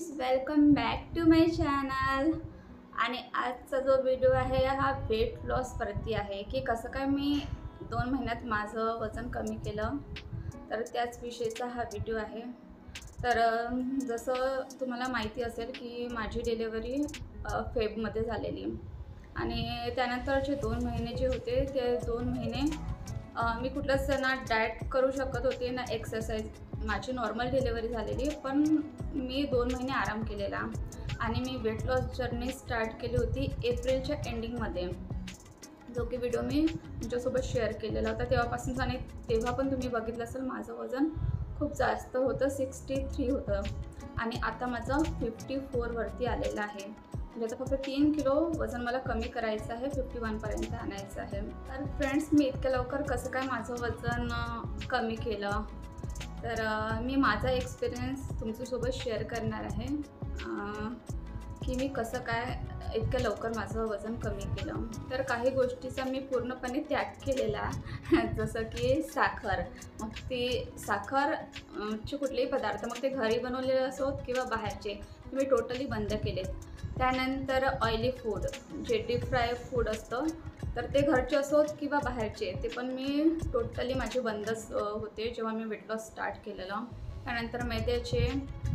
Friends, welcome back to my channel. आणि आजचा जो व्हिडिओ आहे हा वेट लॉस वरती आहे की कसं काय मी 2 महिन्यात माझं वजन कमी केलं, तर त्याच विषयीचा हा व्हिडिओ आहे। तर जसं तुम्हाला माहिती असेल की माझी डिलिव्हरी फेबमध्ये झालेली आणि त्यानंतरचे 2 महिने जे होते ते 2 महिने मी कुठलंच ना डाएट करू शकत होते ना एक्सरसाइज। माझी नॉर्मल डिलिव्हरी झालेली, पण मी 2 महिने आराम केलेला आणि मी वेट लॉस जर्नी स्टार्ट केली होती एप्रिलच्या एंडिंगमध्ये, जो की व्हिडिओ मी तुमच्यासोबत शेअर केलेला होता तेव्हापासूनच। आणि तेव्हा पण तुम्ही बघितलं असेल माझं वजन खूप जास्त होतं, 63 होतं आणि आता माझं 54 वरती आलेलं आहे। म्हणजे आता फक्त 3 किलो वजन मला कमी करायचं आहे, 51 पर्यंत आणायचं आहे। तर फ्रेंड्स, मी इतक्या लवकर कसं काय माझं वजन कमी केलं, तर मी माझा एक्सपिरियन्स तुमच्यासोबत शेअर करणार आहे की मी कसं काय इतक्या लवकर माझं वजन कमी केलं। तर काही गोष्टीचा मी पूर्णपणे त्याग केलेला, जसं की साखर। मग ती साखरचे कुठलेही पदार्थ, मग ते घरी बनवलेले असोत किंवा बाहेरचे, मी टोटली बंद केलेत। त्यानंतर ऑइली फूड, जे डीप फ्राय फूड असतं, तर ते घरचे असोत किंवा बाहेरचे, ते पण मी टोटली माझे बंदच होते जेव्हा मी वेट लॉस स्टार्ट केलेलं। त्यानंतर मैद्याचे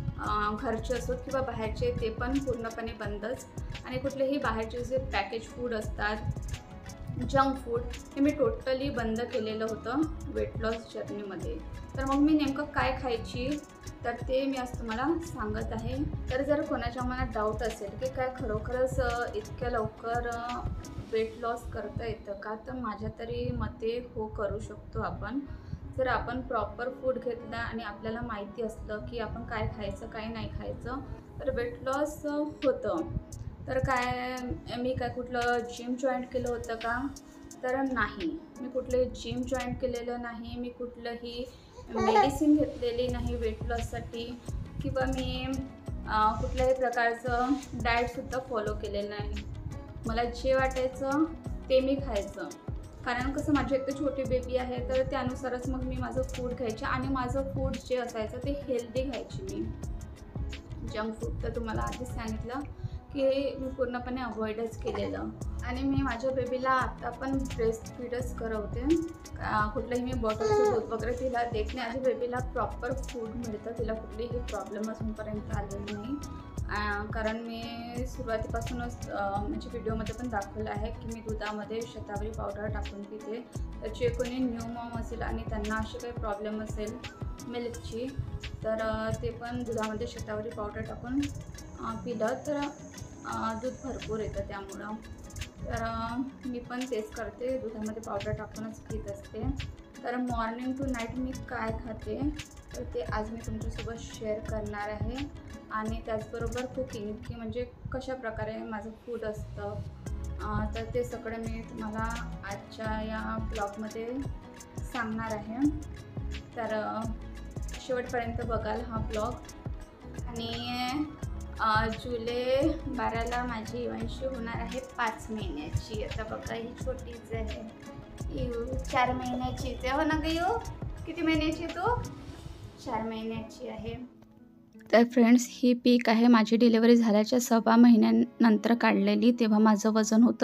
घरचे असोत किंवा बाहेरचे, ते पण पूर्णपणे बंदच। आणि कुठलेही बाहेरचे जे पॅकेज फूड असतात, जंक फूड, हे मी टोटली बंद केलेलं होतं वेट लॉस जर्नीमध्ये। तर मग मी नेमकं काय खायची, तर ते मी आज तुम्हाला सांगत आहे। तर जर कोणाच्या मनात डाऊट असेल की काय खरोखरच इतक्या लवकर वेट लॉस करता येतं का, तर माझ्या तरी मते हो, करू शकतो आपण। जर आपण प्रॉपर फूड घेतला आणि आपल्याला माहिती असलं की आपण काय खायचं काय नाही खायचं, तर वेट लॉस होतं। तर काय मी काय कुठलं जिम जॉईन केलं होतं का, तर नाही, मी कुठले जिम जॉईन केलेलं नाही, मी कुठलंही मेडिसिन घेतलेली नाही वेट लॉससाठी, किंवा मी कुठल्याही प्रकारचं डाएटसुद्धा फॉलो केलेलं नाही। मला जे वाटायचं ते मी खायचं, कारण कसं माझी एक तर छोटी बेबी आहे, तर त्यानुसारच मग मी माझं फूड खायचे आणि माझं फूड जे असायचं ते हेल्दी खायची मी। जंक फूड तर तुम्हाला आधीच सांगितलं की मी पूर्णपणे अवॉइडच केलेलं। आणि मी माझ्या बेबीला आता पण ब्रेस्ट फीडच करवते, कुठलंही मी बॉटलचं दूध वगैरे तिला देत नाही। माझ्या बेबीला प्रॉपर फूड मिळतं, तिला कुठलीही प्रॉब्लेम अजूनपर्यंत आलेली नाही। कारण मी सुरुवातीपासूनच म्हणजे व्हिडिओमध्ये पण दाखवलं आहे की मी दुधामध्ये शतावरी पावडर टाकून पिते। तर जे कोणी न्यू मॉम असेल आणि त्यांना अशी काही प्रॉब्लेम असेल मिल्कची, तर ते पण दुधामध्ये शतावरी पावडर टाकून पिलं तर दूध भरपूर येतं त्यामुळं। तर मी पण तेच करते, दुधामध्ये पावडर टाकूनच पीत असते। तर मॉर्निंग टू नाईट मी काय खाते, तर ते आज मी तुमच्यासोबत शेअर करणार आहे। आणि त्याचबरोबर कुकिंग, की म्हणजे कशा प्रकारे माझं फूड असतं, तर ते सगळं मी तुम्हाला आजच्या या ब्लॉगमध्ये सांगणार आहे। तर शेवटपर्यंत बघाल हा ब्लॉग। आणि जुलै 12ला माझी इव्हेंटशी होणार आहे 5 महिन्याची। आता बघा, ही छोटीच आहे, 4 महिन्याचीच आहे, हो ना गं? किती महिन्याची तू? 4 महिन्याची आहे। तर फ्रेंड्स, ही पिक आहे माझी डिलिव्हरी झाल्याच्या 6 महिन्यानंतर काढलेली। तेव्हा माझं वजन होतं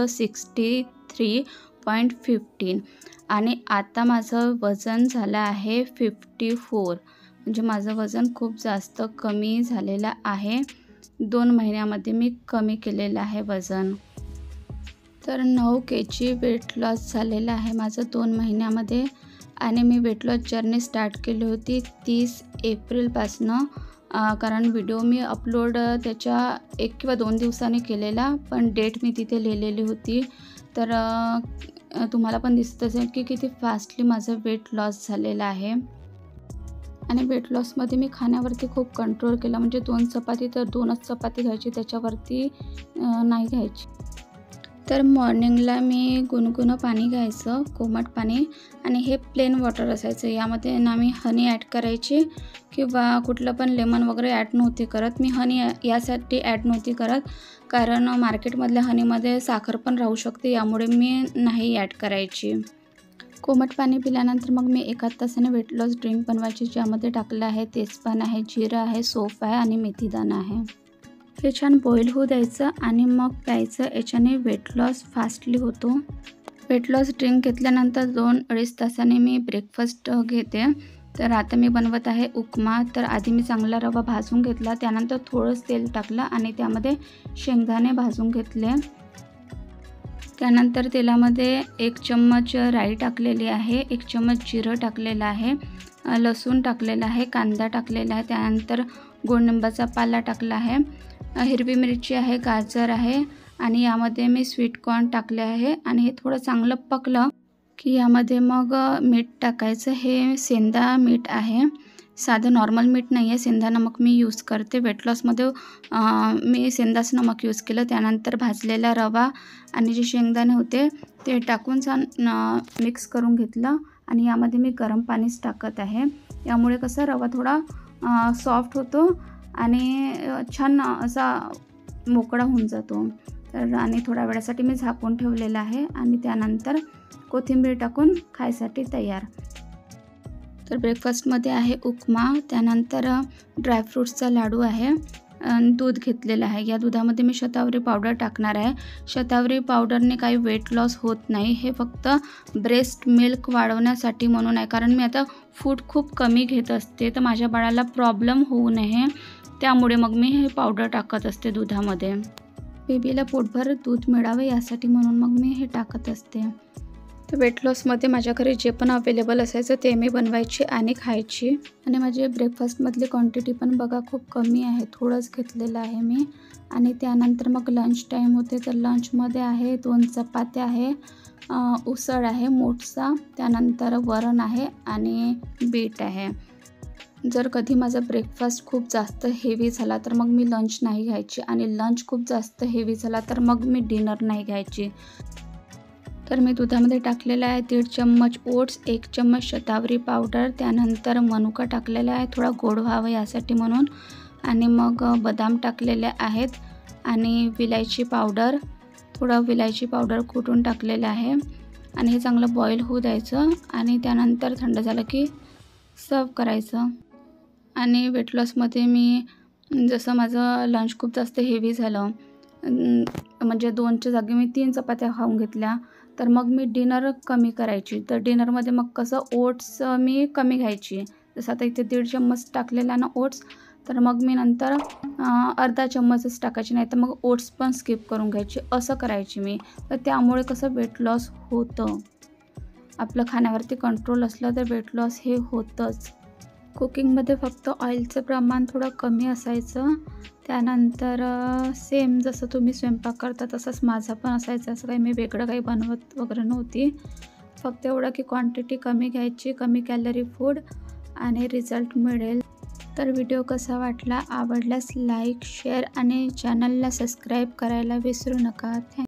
63.15 आणि आता माझं वजन झालं आहे 54। म्हणजे माझं वजन खूप जास्त कमी झालेलं आहे, 2 महिन्यामध्ये मी कमी केलेलं आहे वजन। तर 9 kg वेट लॉस झालेलं आहे माझं 2 महिन्यामध्ये। आणि मी वेट लॉस जर्नी स्टार्ट केली होती 30 एप्रिलपासनं, कारण व्हिडिओ मी अपलोड त्याच्या 1 किंवा 2 दिवसांनी केलेला, पण डेट मी तिथे लिहिलेली होती। तर तुम्हाला पण दिसत असेल की किती फास्टली माझं वेट लॉस झालेलं आहे। आणि वेट लॉसमध्ये मी खाण्यावरती खूप कंट्रोल केला, म्हणजे 2 चपाती तर 2च चपाती घ्यायची, त्याच्यावरती नाही घ्यायची। तर मॉर्निंगला मी गुणगुणं पाणी घ्यायचं, कोमट पाणी, आणि हे प्लेन वॉटर असायचं। यामध्ये ना मी हनी ॲड करायची किंवा कुठलं पण लेमन वगैरे ॲड नव्हती करत। मी हनी यासाठी ॲड नव्हती करत, कारण मार्केटमधल्या हनीमध्ये साखर पण राहू शकते, यामुळे मी नाही ॲड करायची। कोमट पाणी पिल्यानंतर मग मी 1 तासाने वेट लॉस ड्रिंक बनवायची, ज्यामध्ये टाकलं आहे तेजपान आहे, जिरं आहे, सौंफ आहे आणि मेथीदाणा आहे. हे छान बॉईल होऊ द्यायचं आणि मग प्यायचं. याच्याने वेट लॉस फास्टली होतो. वेट लॉस ड्रिंक घेतल्यानंतर 2-2.5 तासाने मी ब्रेकफास्ट घेते. तर आता मी बनवत आहे उपमा. तर आधी मी चांगला रवा भाजून घेतला, त्यानंतर थोडंच तेल टाकलं आणि त्यामध्ये शेंगदाणे भाजून घेतले. त्यानंतर तेलामध्ये 1 चम्मच राई टाकलेली आहे, 1 चम्मच जिरं टाकलेलं आहे, लसूण टाकलेला आहे, कांदा टाकलेला आहे, त्यानंतर गोडनिंबाचा पाला टाकला आहे, हिरवी मिरची आहे, गाजर आहे आणि यामध्ये मी स्वीट कॉर्न टाकले आहे. आणि हे थोडं चांगलं पकलं की यामध्ये मग मीठ टाकायचं. हे सेंधा मीठ आहे, साधं नॉर्मल मीठ नाही आहे, सेंधा नमक मी यूज करते. वेट लॉसमध्ये मी सेंधाच नमक यूज केलं. त्यानंतर भाजलेला रवा आणि जे शेंगदाणे होते ते टाकून छान मिक्स करून घेतलं. आणि यामध्ये मी गरम पाणीच टाकत आहे. यामुळे कसं रवा थोडा सॉफ्ट होतो आणि छान असा मोकळा होऊन जातो. तर आणि थोड्या वेळासाठी मी झाकून ठेवलेलं आहे आणि त्यानंतर कोथिंबीर टाकून खायसाठी तयार. तर ब्रेकफास्टमध्ये आहे उपमा, त्यानंतर ड्रायफ्रूट्सचा लाडू आहे, दूध घेतलेलं आहे. या दुधामध्ये मी शतावरी पावडर टाकणार आहे. शतावरी पावडरने काही वेट लॉस होत नाही, हे फक्त ब्रेस्ट मिल्क वाढवण्यासाठी म्हणून आहे. कारण मी आता फूड खूप कमी घेत असते, तर माझ्या बाळाला प्रॉब्लेम होऊ नये त्यामुळे मग मी हे पावडर टाकत असते दुधामध्ये. बेबीला पोटभर दूध मिळावे यासाठी म्हणून मग मी हे टाकत असते. तर वेट लॉसमध्ये माझ्या घरी जे पण अवेलेबल असायचं ते मी बनवायची आणि खायची. आणि माझी ब्रेकफास्टमधली क्वांटिटी पण बघा खूप कमी आहे, थोडंच घेतलेलं आहे मी. आणि त्यानंतर मग लंच टाईम होते, तर लंचमध्ये आहे 2 चपात्या आहे, उसळ आहे मोठसा, त्यानंतर वरण आहे आणि बीट आहे. जर कधी माझा ब्रेकफास्ट खूप जास्त हेवी झाला तर मग मी लंच नाही घ्यायची आणि लंच खूप जास्त हेवी झाला तर मग मी डिनर नाही घ्यायची. तर मी दुधामध्ये टाकलेलं आहे 1.5 चम्मच ओट्स, 1 चम्मच शतावरी पावडर, त्यानंतर मनुका टाकलेला आहे थोडा गोड व्हावं यासाठी म्हणून, आणि मग बदाम टाकलेले आहेत आणि विलायची पावडर, थोडं विलायची पावडर कुटून टाकलेलं आहे. आणि हे चांगलं बॉईल होऊ द्यायचं आणि त्यानंतर थंड झालं की सर्व करायचं. आणि वेट लॉसमध्ये मी जसं माझं लंच खूप जास्त हेवी झालं, म्हणजे 2च्या जागी मी 3 चपात्या खाऊन घेतल्या, तर मग मी डिनर कमी करायची. तर डिनरमध्ये मग कसं ओट्स मी कमी घ्यायची. जसं आता इथे 1.5 चम्मच टाकलेला ना ओट्स, तर मग मी नंतर अर्धा चम्मचच टाकायची, नाही तर मग ओट्स पण स्किप करून घ्यायची, असं करायची मी. तर त्यामुळे कसं वेट लॉस होतं. आपलं खाण्यावरती कंट्रोल असलं तर वेट लॉस हे होतंच. कुकिंगमध्ये फक्त ऑइलचं प्रमाण थोडं कमी असायचं. त्यानंतर सेम जसं तुम्ही स्वयंपाक करता तसंच माझा पण असायचं. असं काही मी वेगळं काही बनवत वगैरे नव्हती. फक्त एवढं की क्वांटिटी कमी घ्यायची, कमी कॅलरी फूड आणि रिझल्ट मिळेल. तर व्हिडिओ कसा वाटला, आवडल्यास लाईक, शेअर आणि चॅनलला सबस्क्राईब करायला विसरू नका.